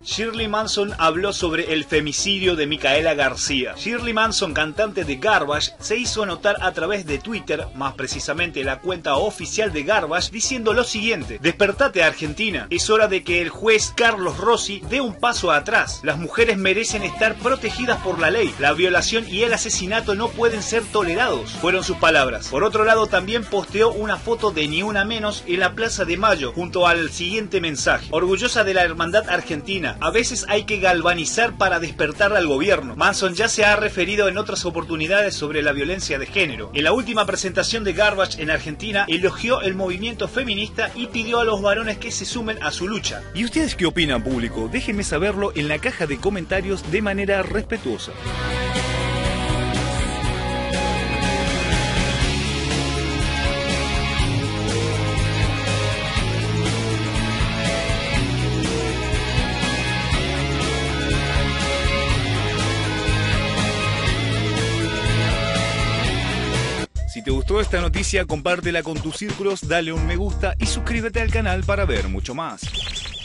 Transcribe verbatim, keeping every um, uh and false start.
Shirley Manson habló sobre el femicidio de Micaela García. Shirley Manson, cantante de Garbage, se hizo notar a través de Twitter, más precisamente la cuenta oficial de Garbage, diciendo lo siguiente: despertate Argentina, es hora de que el juez Carlos Rossi dé un paso atrás. Las mujeres merecen estar protegidas por la ley. La violación y el asesinato no pueden ser tolerados, fueron sus palabras. Por otro lado, también posteó una foto de Ni Una Menos en la Plaza de Mayo, junto al siguiente mensaje: orgullosa de la hermandad argentina. A veces hay que galvanizar para despertar al gobierno. Manson ya se ha referido en otras oportunidades sobre la violencia de género. En la última presentación de Garbage en Argentina, elogió el movimiento feminista y pidió a los varones que se sumen a su lucha. ¿Y ustedes qué opinan, público? Déjenme saberlo en la caja de comentarios de manera respetuosa. Si te gustó esta noticia, compártela con tus círculos, dale un me gusta y suscríbete al canal para ver mucho más.